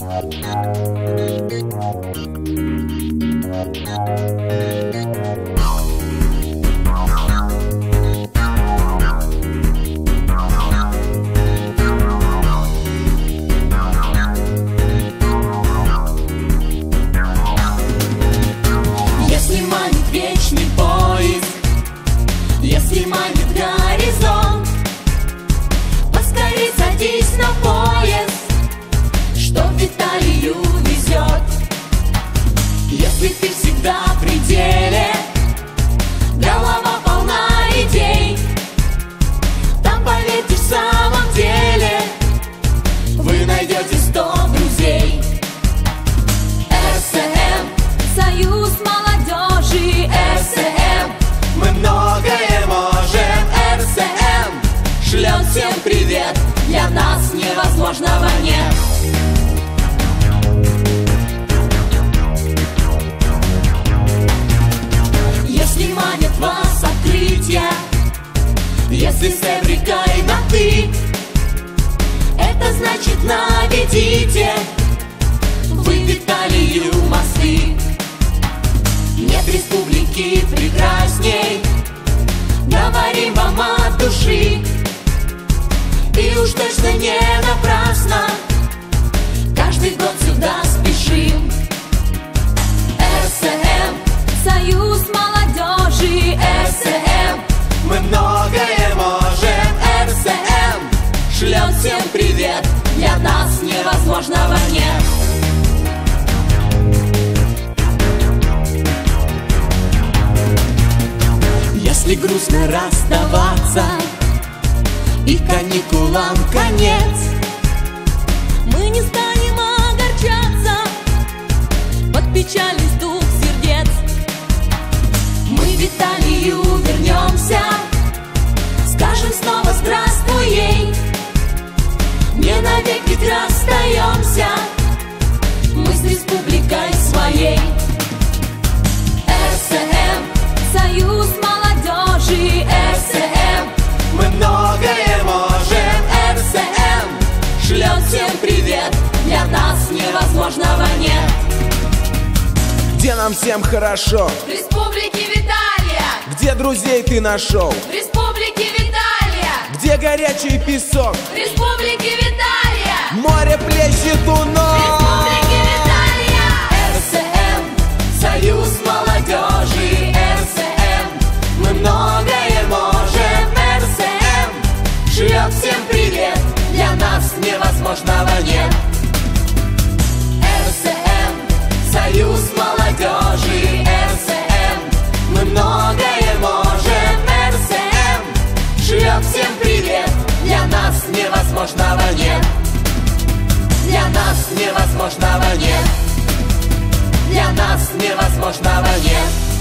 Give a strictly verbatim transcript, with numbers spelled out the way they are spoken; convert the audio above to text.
Если манит вечный поиск, если манит горизонт, поскорей садись на поезд, что в Италию везет. Если ты всегда в пределе, голова полна идей, там, поверьте, в самом деле вы найдете сто друзей. эр эс эм, Союз молодежи, эр эс эм, мы многое можем. эр эс эм шлет всем привет, для нас невозможного нет. Если манит вас открытия, если с Эврикой на «ты», это значит наведите вы в Италию мосты. Нет республики прекрасней, говорим вам от души, и уж точно не напрасно каждый год сюда спешим. эр эс эм, Союз молодежи, эр эс эм, мы многое можем. эр эс эм шлет всем привет, для нас невозможного нет. Если грустно расставаться и каникулам конец, мы не станем огорчаться под печальный стук сердец. мы в Италию вернемся, скажем снова здравствуй ей. Не навек ведь расстаемся мы с республикой своей. эр эс эм, Союз молодежи, эр эс эм, мы многое можем. эр эс эм шлет всем привет, для нас невозможного нет. Где нам всем хорошо, В республике Виталия, где друзей ты нашел, в республике Виталия, где горячий песок, в республике Виталия, море плещет у в ног. республике Виталия. эр эс эм, Союз молодежи, эр эс эм, мы многое можем. эр эс эм шлет всем привет, для нас невозможного нет. эр эс эм, Союз молодежи, эр эс эм, мы многое можем. эр эс эм шлет всем привет, для нас невозможного нет. Для нас невозможного нет. Для нас невозможного нет.